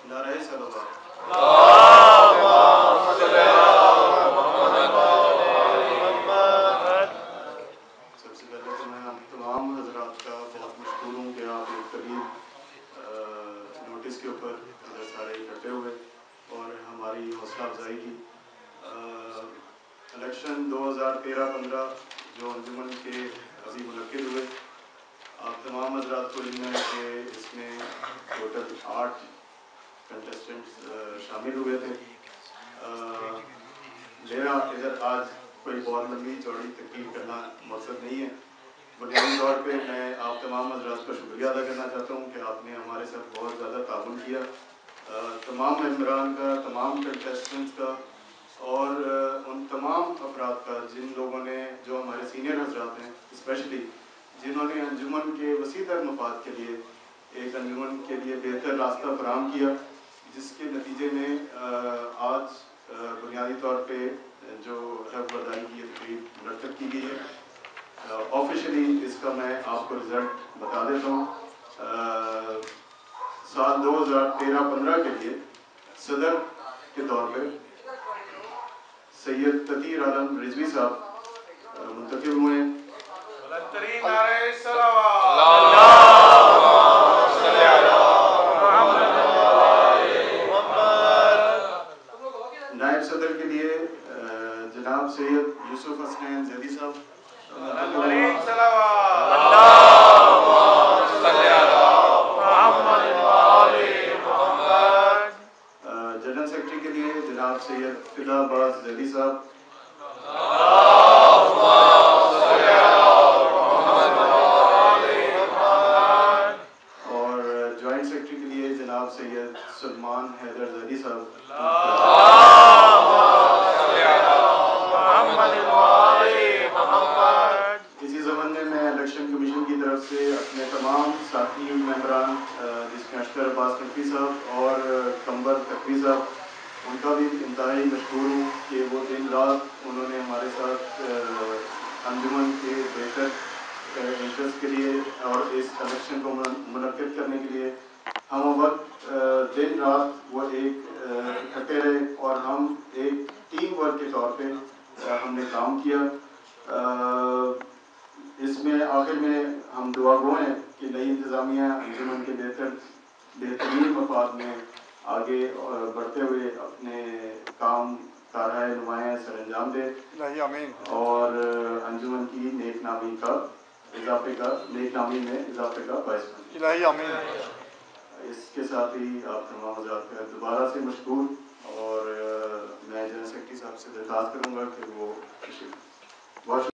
नारे सलावत। सबसे पहले तो मैं आप तमाम हजरात का बहुत मशकूर हूँ कि आप एक करीब नोटिस के ऊपर इधर सारे इकट्ठे हुए और हमारी हौसला अफजाई की। इलेक्शन 2013-15 जो अंजुमन के अभी मुनक्किद हुए, आप तमाम हजरात को इल्म है कि इसमें टोटल 8 कंटेस्टेंट्स शामिल हुए थे। मेरा इधर आज कोई बहुत लंबी चौड़ी तकरीर करना मकसद नहीं है। बुनियादी तौर पे मैं आप तमाम हजरात का शुक्रिया अदा करना चाहता हूँ कि आपने हमारे साथ बहुत ज़्यादा ताउन किया, तमाम मेम्बरान का, तमाम कंटेस्टेंट्स का और उन तमाम अफराद का जिन लोगों ने, जो हमारे सीनियर हजरात हैं स्पेशली, जिन्होंने अंजुमन के वसीतर मफाद के लिए एक अंजुमन के लिए बेहतर रास्ता फराहम किया, जिसके नतीजे में आज बुनियादी तौर पे जो हक बर्दारी की तकरीब मुनक्किद की गई है। ऑफिशियली इसका मैं आपको रिज़ल्ट बता देता हूँ। साल 2013-15 के लिए सदर के तौर पे सैयद तकीर आलम रिजवी साहब मुंतखब हुए। नायब सदर के लिए जनाब सैयद यूसुफ हसनैन जैदी साहब। जनरल सेक्रेटरी के लिए जनाब सैयद फिदा अब्बास जैदी साहब। और जॉइंट सेक्रेटरी के लिए जनाब सैयद सलमान हैदर जैदी साहब। इसी ज़माने में मैं इलेक्शन कमीशन की तरफ से अपने तमाम साथी मेंबरान जिसमें अशकर अब्बास नकवी साहब और कंबर तकवी साहब, उनका भी इंतहाई मशहूर हूँ कि वो दिन रात उन्होंने हमारे साथ अंजुमन के बेहतर इंटरेस्ट के लिए और इस इलेक्शन को मुनक्किद करने के लिए हम वक्त दिन रात वो एक इकट्ठे रहे और हम एक टीम वर्क के तौर पे हमने काम किया। इसमें आखिर में हम दुआ गो हैं कि नई इंतज़ामिया अंजुमन के बेहतरीन मफाद में आगे बढ़ते हुए अपने काम कारहाय नुमाया सर अंजाम दे और अंजुमन की नेकनामी में इजाफे का बायस बने। इसके साथ ही आप तमाम हज़रात का दोबारा से मशकूर और मैं जनरल सेक्रेटरी साहब से दरख्वास्त करूँगा कि वो बहुत